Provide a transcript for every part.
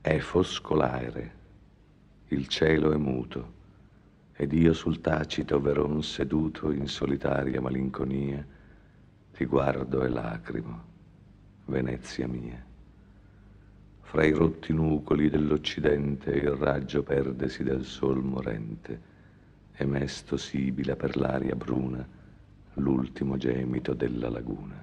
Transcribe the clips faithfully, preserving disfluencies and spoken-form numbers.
È fosco l'aere, il cielo è muto, ed io sul tacito veron seduto in solitaria malinconia, ti guardo e lacrimo, Venezia mia. Fra i rotti nucoli dell'Occidente il raggio perdesi del sol morente, e mesto sibila per l'aria bruna l'ultimo gemito della laguna.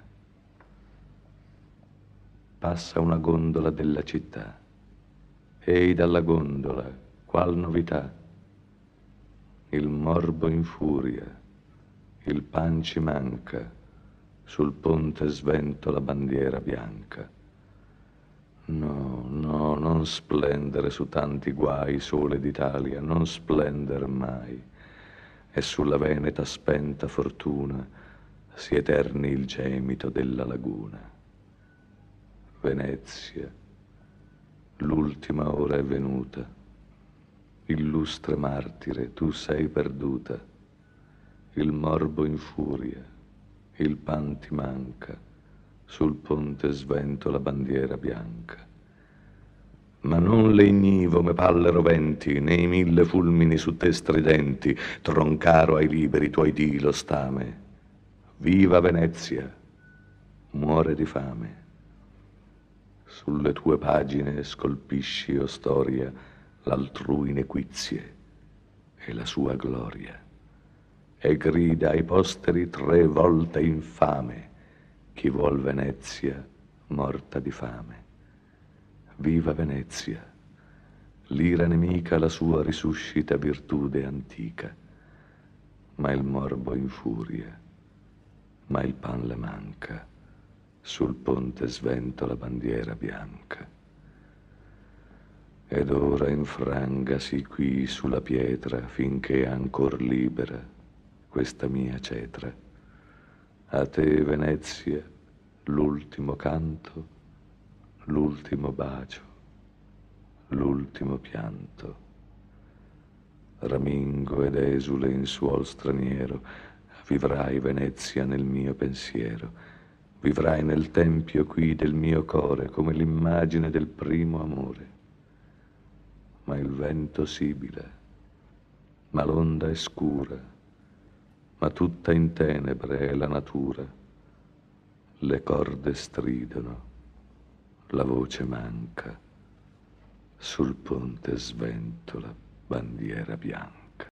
Passa una gondola della città. Ehi dalla gondola, qual novità? Il morbo infuria, il pan ci manca, sul ponte svento la bandiera bianca. No, no, non splendere su tanti guai, sole d'Italia, non splendere mai, e sulla veneta spenta fortuna si eterni il gemito della laguna. Venezia, l'ultima ora è venuta, illustre martire, tu sei perduta, il morbo infuria, il pan ti manca, sul ponte svento la bandiera bianca. Ma non le ignivo me palle roventi, né i mille fulmini su te stridenti, troncaro ai liberi tuoi dì lo stame. Viva Venezia, muore di fame. Sulle tue pagine scolpisci, o storia, l'altrui nequizie e la sua gloria, e grida ai posteri tre volte infame: chi vuol Venezia morta di fame. Viva Venezia, l'ira nemica la sua risuscita virtude antica, ma il morbo infuria, ma il pan le manca, sul ponte svento la bandiera bianca. Ed ora infrangasi qui sulla pietra finché è ancor libera questa mia cetra. A te, Venezia, l'ultimo canto, l'ultimo bacio, l'ultimo pianto. Ramingo ed esule in suol straniero, vivrai, Venezia, nel mio pensiero, vivrai nel tempio qui del mio core come l'immagine del primo amore. Ma il vento sibila, ma l'onda è scura, ma tutta in tenebre è la natura. Le corde stridono, la voce manca, sul ponte sventola bandiera bianca.